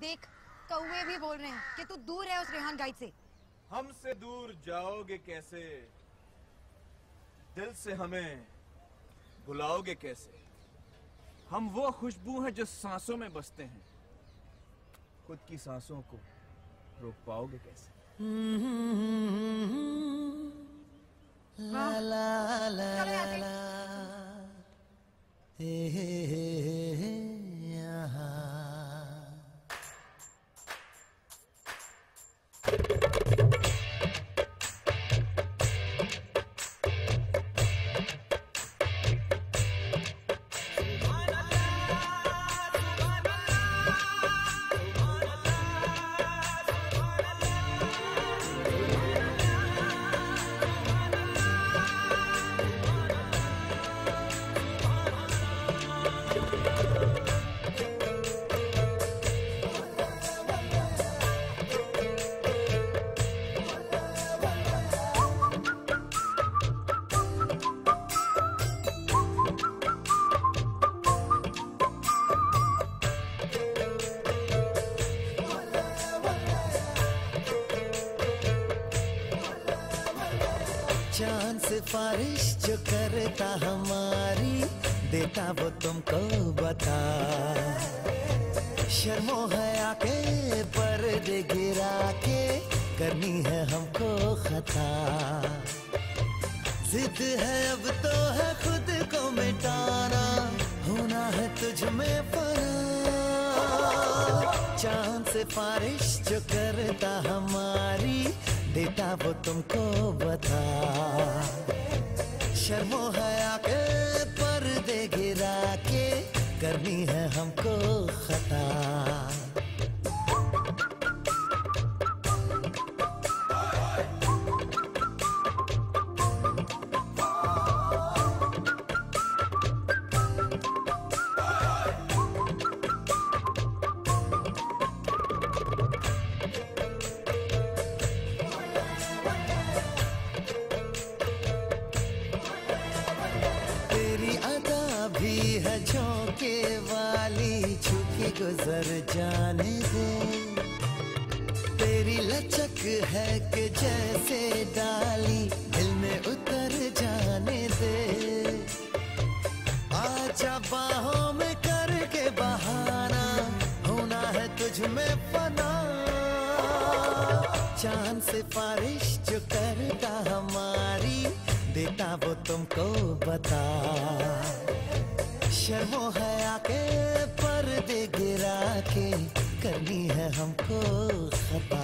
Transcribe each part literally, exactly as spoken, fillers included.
देख, कौवे भी बोल रहे हैं कि तू दूर है उस रेहान गाइड से। हमसे दूर जाओगे कैसे, दिल से हमें बुलाओगे कैसे। हम वो खुशबू हैं जो सांसों में बसते हैं, खुद की सांसों को रोक पाओगे कैसे। ला ला ला ला हे हे हे यहाँ चांद सिफारिश जो करता हमारी, देता वो तुमको बता। शर्मो हया के पर्दे गिरा के करनी है हमको खता। जिद है अब तो है खुद को मिटाना, होना है तुझ में फना। चांद सिफारिश जो करता हमारी, देता वो तुमको बता। शर्मो हया के पर्दे गिरा के करनी है हमको खता। भी है झोंके वाली, छुपी गुजर जाने दे। तेरी लचक है कि जैसे डाली, दिल में उतर जाने दे। आजा बाहों में करके बहाना, होना है तुझ में फना। चांद सिफारिश जो करता हमारी, देता वो तुमको बता। शर्मो हया के पर्दे गिरा के करनी है हमको खता।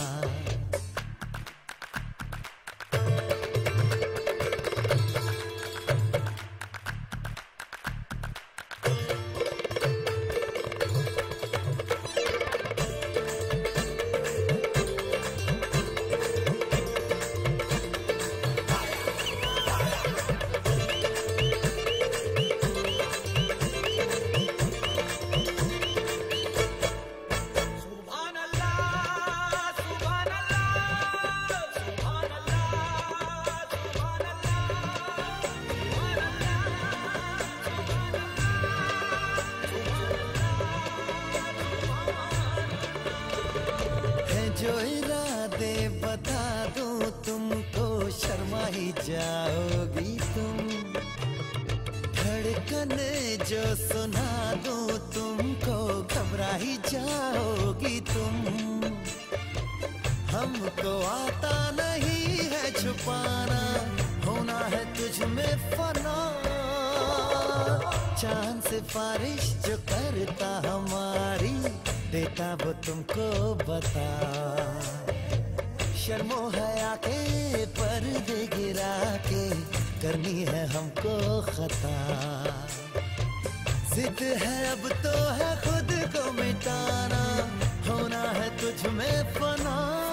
जो इरादे बता दूं तुमको, शर्मा ही जाओगी तुम। धड़कन जो सुना दूं तुमको, घबरा ही जाओगी तुम। हमको आता नहीं है छुपाना, होना है तुझ में फना। चांद सिफारिश जो करता हमारी, देता वो तुमको बता। शर्मो हया के पर्दे गिरा के करनी है हमको खता। जिद है अब तो है खुद को मिटाना, होना है तुझ में फना।